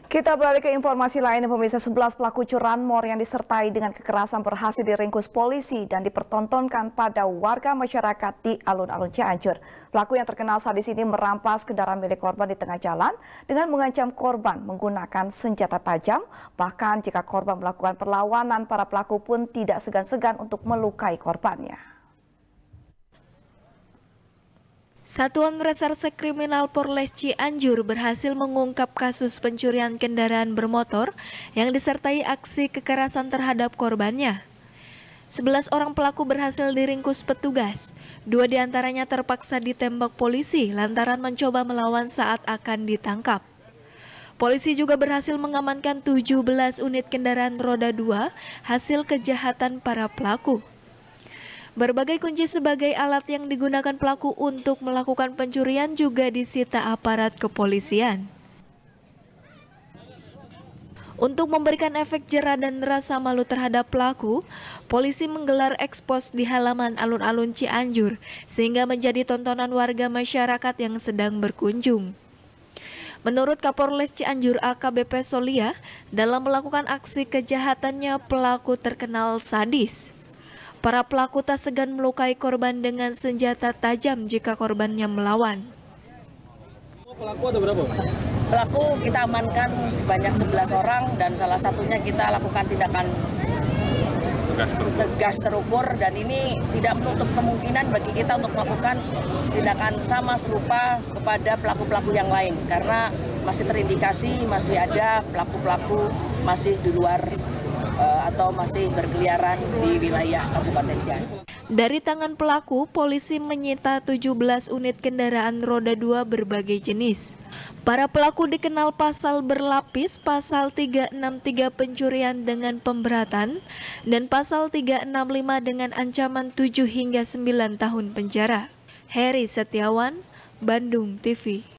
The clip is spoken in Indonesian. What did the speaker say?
Kita beralih ke informasi lain, pemirsa. 11 pelaku curanmor yang disertai dengan kekerasan berhasil diringkus polisi dan dipertontonkan pada warga masyarakat di alun-alun Cianjur. Pelaku yang terkenal sadis ini merampas kendaraan milik korban di tengah jalan dengan mengancam korban menggunakan senjata tajam. Bahkan jika korban melakukan perlawanan, para pelaku pun tidak segan-segan untuk melukai korbannya. Satuan Reserse Kriminal Polres Cianjur berhasil mengungkap kasus pencurian kendaraan bermotor yang disertai aksi kekerasan terhadap korbannya. 11 orang pelaku berhasil diringkus petugas. 2 diantaranya terpaksa ditembak polisi lantaran mencoba melawan saat akan ditangkap. Polisi juga berhasil mengamankan 17 unit kendaraan roda 2 hasil kejahatan para pelaku. Berbagai kunci sebagai alat yang digunakan pelaku untuk melakukan pencurian juga disita aparat kepolisian. Untuk memberikan efek jera dan rasa malu terhadap pelaku, polisi menggelar ekspos di halaman alun-alun Cianjur sehingga menjadi tontonan warga masyarakat yang sedang berkunjung. Menurut Kapolres Cianjur AKBP Solia, dalam melakukan aksi kejahatannya pelaku terkenal sadis. Para pelaku tak segan melukai korban dengan senjata tajam jika korbannya melawan. Pelaku ada berapa? Pelaku kita amankan sebanyak 11 orang dan salah satunya kita lakukan tindakan tegas terukur, dan ini tidak menutup kemungkinan bagi kita untuk melakukan tindakan sama serupa kepada pelaku-pelaku yang lain karena masih terindikasi masih ada pelaku-pelaku masih di luar atau masih berkeliaran di wilayah Kabupaten Cianjur. Dari tangan pelaku, polisi menyita 17 unit kendaraan roda 2 berbagai jenis. Para pelaku dikenal pasal berlapis, pasal 363 pencurian dengan pemberatan, dan pasal 365 dengan ancaman 7 hingga 9 tahun penjara. Heri Setiawan, Bandung TV.